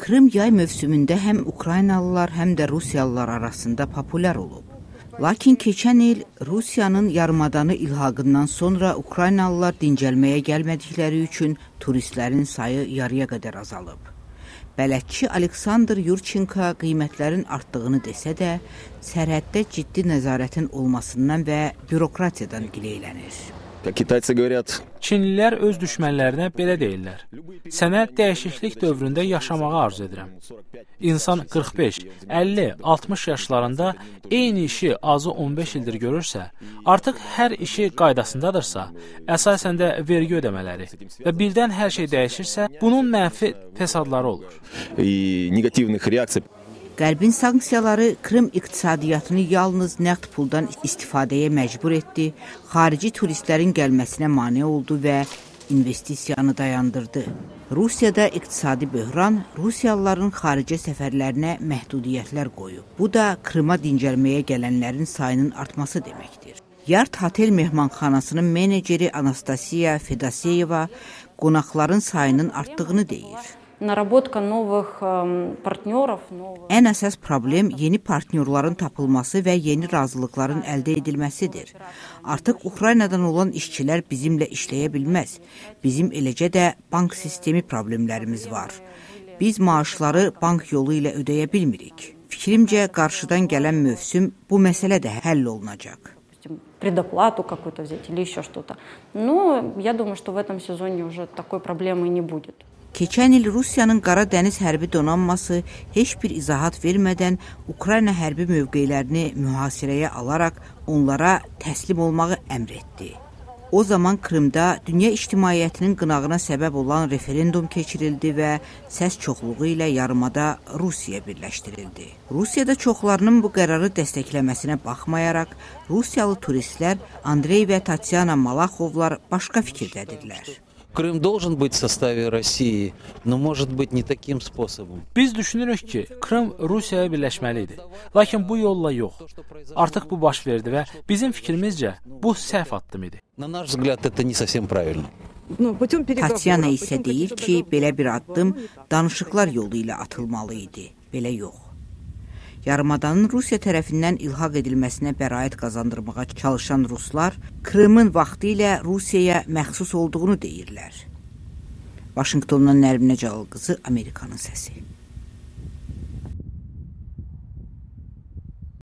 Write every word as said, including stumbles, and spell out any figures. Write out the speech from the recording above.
Krım yay mövsümündə həm Ukraynalılar, həm də Rusiyalılar arasında populyar olub. Lakin keçən il Rusiyanın yarımadanı ilhaqından sonra Ukraynalılar dincəlməyə gəlmədikləri üçün turistlərin sayı yarıya qədər azalıb. Bələdçi Aleksandr Yurchenko qiymətlərin artdığını desə də, sərhəddə ciddi nəzarətin olmasından və bürokratiyadan gileylənir. Çinlilər öz düşmənlərinə belə deyirlər. Sənə dəyişiklik dövründə yaşamağı arzu edirəm. İnsan qırx beş, əlli, altmış yaşlarında eyni işi azı on beş ildir görürsə, artıq hər işi qaydasındadırsa, əsasən də vergi ödəmələri və birdən hər şey dəyişirsə, bunun mənfi fəsadları olur. Qərbin sanksiyaları Krım iqtisadiyyatını yalnız nəqd puldan istifadəyə məcbur etdi, xarici turistlərin gəlməsinə mane oldu və investisiyanı dayandırdı. Rusiyada iqtisadi böhran Rusiyalıların xaricə səfərlərinə məhdudiyyətlər qoyub. Bu da Krıma dincəlməyə gələnlərin sayının artması deməkdir. Yard Hotel mehmanxanasının meneceri Anastasiya Fedoseyeva qonaqların sayının artdığını deyir. Naработка новых партнеров. Ən əsas problem yeni partnyorların tapılması və yeni razılıqların əldə edilməsidir. Artıq Ukraynadan olan işçilər bizimlə işləyə bilməz. Bizim eləcə də bank sistemi problemlərimiz var. Biz maaşları bank yolu ilə ödəyə bilmirik. Fikrimcə qarşıdan gələn mövsüm bu məsələ də həll olunacaq. Предоплату какую-то взять или еще что-то. Но я думаю, что в этом сезоне уже такой проблемы не будет. Keçən il Rusiyanın Qara Dəniz hərbi donanması heç bir izahat vermədən Ukrayna hərbi mövqelərini mühasirəyə alaraq onlara təslim olmağı əmr etdi. O zaman Krımda dünya ictimaiyyətinin qınağına səbəb olan referendum keçirildi və səs çoxluğu ilə yarımada Rusiya birləşdirildi. Rusiyada çoxlarının bu qərarı dəstəkləməsinə baxmayaraq, Rusiyalı turistlər Andrey və Tatyana Malaxovlar başqa fikirdədirlər. Крым должен быть в составе России, но может быть не таким способом. Biz düşünürük ki, Krım Rusiyaya birləşməlidir. Lakin bu yolla yox. Artıq bu baş verdi və bizim fikrimizcə bu səhv addım idi. На наш взгляд, это не совсем правильно. Tatyana isə deyir ki, belə bir addım danışıqlar yolu ilə atılmalı idi. Belə yox. Yarımadanın Rusiya tərəfindən ilhaq edilməsinə bəraət qazandırmağa çalışan Ruslar, Krımın vaxtı ilə Rusiyaya məxsus olduğunu deyirlər. Vaşinqtondan Nərminə Cəlal qızı, Amerikanın səsi.